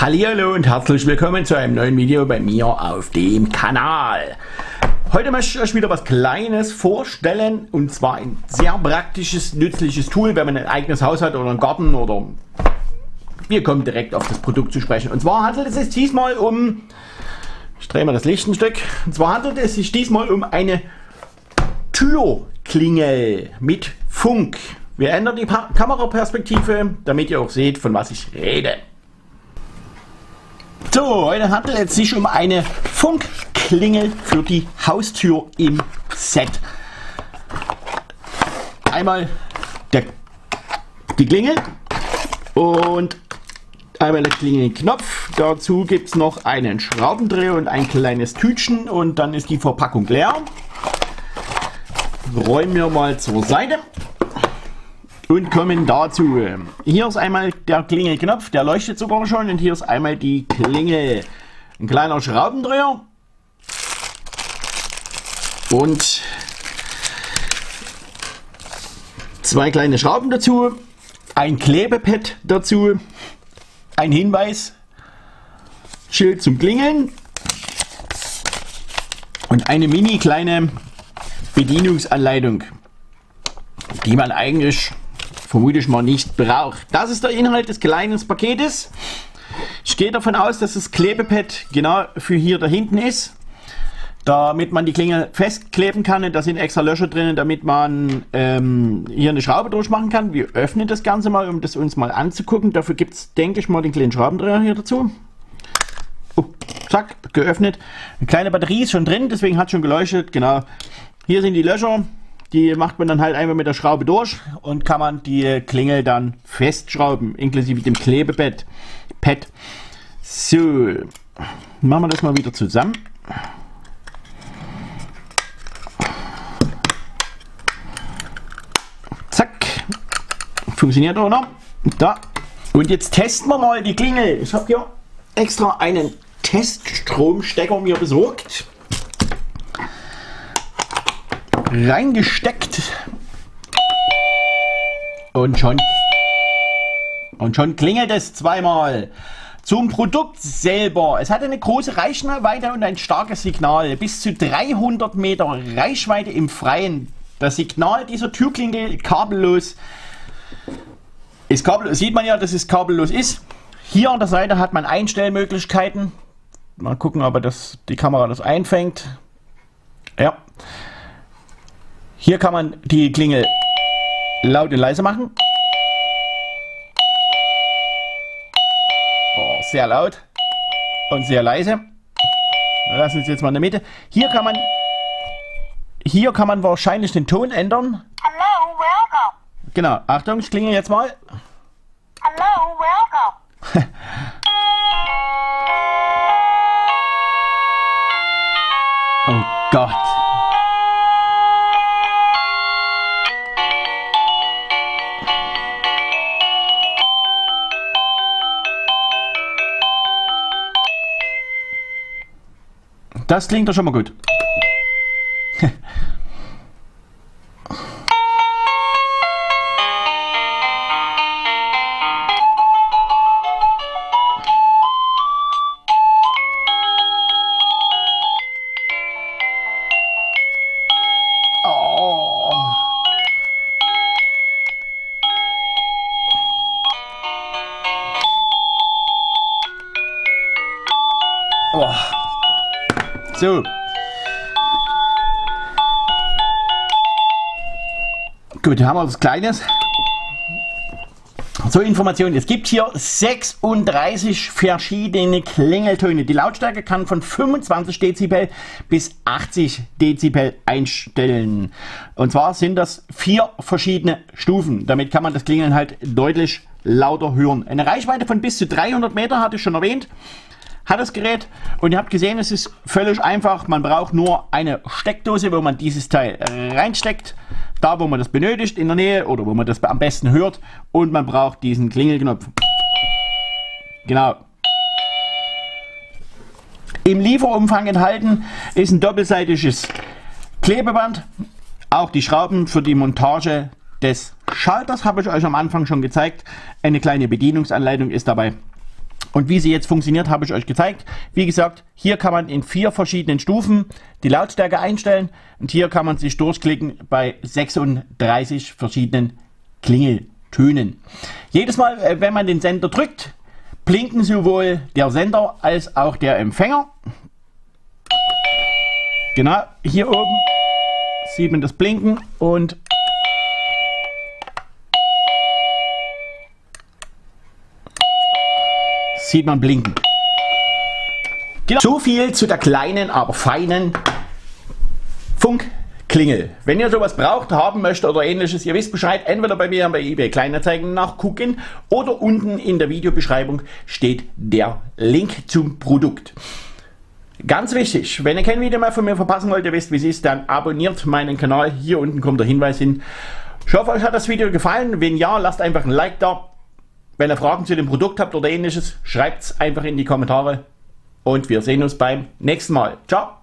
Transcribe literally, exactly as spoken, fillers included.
Hallihallo und herzlich willkommen zu einem neuen Video bei mir auf dem Kanal. Heute möchte ich euch wieder was Kleines vorstellen, und zwar ein sehr praktisches, nützliches Tool, wenn man ein eigenes Haus hat oder einen Garten, oder wir kommen direkt auf das Produkt zu sprechen. Und zwar handelt es sich diesmal um, ich drehe mal das Licht ein Stück, und zwar handelt es sich diesmal um eine Türklingel mit Funk. Wir ändern die pa Kameraperspektive, damit ihr auch seht, von was ich rede. So, heute handelt es sich um eine Funkklingel für die Haustür im Set. Einmal der, die Klingel und einmal der Klingelknopf. Dazu gibt es noch einen Schraubendreher und ein kleines Tütchen und dann ist die Verpackung leer. Räumen wir mal zur Seite und kommen dazu. Hier ist einmal der Klingelknopf, der leuchtet sogar schon, und hier ist einmal die Klingel. Ein kleiner Schraubendreher und zwei kleine Schrauben dazu, ein Klebepad dazu, ein Hinweisschild zum Klingeln und eine mini kleine Bedienungsanleitung, die man eigentlich vermute ich mal nicht braucht. Das ist der Inhalt des kleinen Paketes. Ich gehe davon aus, dass das Klebepad genau für hier da hinten ist, damit man die Klingel festkleben kann. Und da sind extra Löcher drin, damit man ähm, hier eine Schraube durchmachen kann. Wir öffnen das Ganze mal, um das uns mal anzugucken. Dafür gibt es, denke ich mal, den kleinen Schraubendreher hier dazu. Oh, zack, geöffnet. Eine kleine Batterie ist schon drin, deswegen hat es schon geleuchtet. Genau. Hier sind die Löcher. Die macht man dann halt einfach mit der Schraube durch und kann man die Klingel dann festschrauben, inklusive dem Klebepad. Pad. So, machen wir das mal wieder zusammen. Zack. Funktioniert auch noch. Da. Und jetzt testen wir mal die Klingel. Ich habe hier extra einen Teststromstecker mir besorgt. Reingesteckt und schon und schon klingelt es zweimal. Zum Produkt selber: Es hat eine große Reichweite und ein starkes Signal, bis zu dreihundert Meter Reichweite im Freien. Das Signal dieser Türklingel kabellos ist kabellos. Sieht man ja, dass es kabellos ist. Hier an der Seite hat man Einstellmöglichkeiten. Mal gucken, ob das, die Kamera das einfängt. Ja. Hier kann man die Klingel laut und leise machen. Oh, sehr laut und sehr leise. Lassen wir uns jetzt mal in der Mitte. Hier kann man, hier kann man wahrscheinlich den Ton ändern. Hello, welcome. Genau, Achtung, ich klingel jetzt mal. Hello, welcome. Oh Gott. Das klingt doch schon mal gut. Oh. Oh. So. Gut, haben wir was Kleines. So, Informationen. Es gibt hier sechsunddreißig verschiedene Klingeltöne. Die Lautstärke kann von fünfundzwanzig Dezibel bis achtzig Dezibel einstellen. Und zwar sind das vier verschiedene Stufen. Damit kann man das Klingeln halt deutlich lauter hören. Eine Reichweite von bis zu dreihundert Meter, hatte ich schon erwähnt, hat das Gerät, und ihr habt gesehen, es ist völlig einfach. Man braucht nur eine Steckdose, wo man dieses Teil reinsteckt, da wo man das benötigt in der Nähe oder wo man das am besten hört, und man braucht diesen Klingelknopf. Genau. Im Lieferumfang enthalten ist ein doppelseitiges Klebeband, auch die Schrauben für die Montage des Schalters habe ich euch am Anfang schon gezeigt. Eine kleine Bedienungsanleitung ist dabei. Und wie sie jetzt funktioniert, habe ich euch gezeigt. Wie gesagt, hier kann man in vier verschiedenen Stufen die Lautstärke einstellen und hier kann man sich durchklicken bei sechsunddreißig verschiedenen Klingeltönen. Jedes Mal, wenn man den Sender drückt, blinken sowohl der Sender als auch der Empfänger. Genau, hier oben sieht man das Blinken und sieht man blinken. Genau. So viel zu der kleinen, aber feinen Funkklingel. Wenn ihr sowas braucht, haben möchtet oder ähnliches, ihr wisst Bescheid, entweder bei mir bei eBay Kleinanzeigen nachgucken oder unten in der Videobeschreibung steht der Link zum Produkt. Ganz wichtig, wenn ihr kein Video mehr von mir verpassen wollt, ihr wisst wie es ist, dann abonniert meinen Kanal. Hier unten kommt der Hinweis hin. Ich hoffe, euch hat das Video gefallen. Wenn ja, lasst einfach ein Like da. Wenn ihr Fragen zu dem Produkt habt oder ähnliches, schreibt es einfach in die Kommentare und wir sehen uns beim nächsten Mal. Ciao!